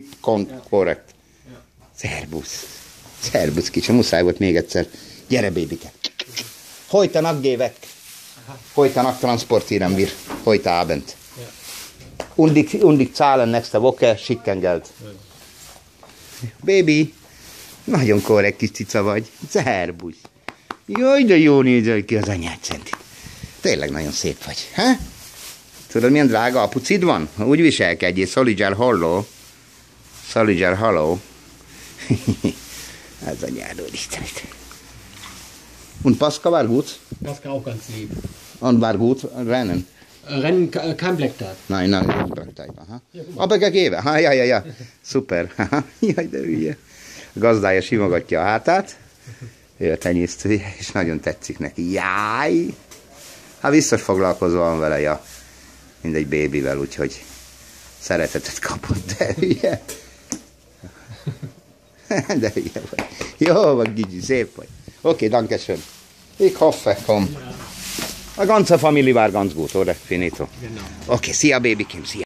Korrekt. Szerbusz. Szerbusz kicsi, muszáj volt még egyszer. Gyere, bébike. Heute Nacht geh weg. Heute Nacht transportieren wir. Heute Abend. Und ich zahlen nächste Woche Schickengeld. Baby. Nagyon korrekt kis cica vagy. Szerbusz. Jaj, de jó nézel ki az anyád szenti. Tényleg nagyon szép vagy. Ha? Tudod, milyen drága apucid van? Úgy viselkedjél, Szolidzsár halló. Szolidzsár halló. Az anyád, úristenit. Und Pascal war gut? Pascal auch ganz lieb. Und war gut rennen? Rennen, kein Blacktag. Nein, kein Blacktag. Aber gegeben. Ja. Szuper. Jaj, de hülye. A gazdája simogatja a hátát. Ő a tenyésztője, és nagyon tetszik neki. Jáj! Hát biztos foglalkozva van vele, ja. Mint egy bébivel, úgyhogy szeretetet kapott, de hülye. De hülye vagy. Jó vagy, Gigi, szép vagy. Oké, danke schön. Ich hoffe, komm. A ganze Familie war ganz gut, oder? Finito. Genau. Oké, szia, babykém, szia.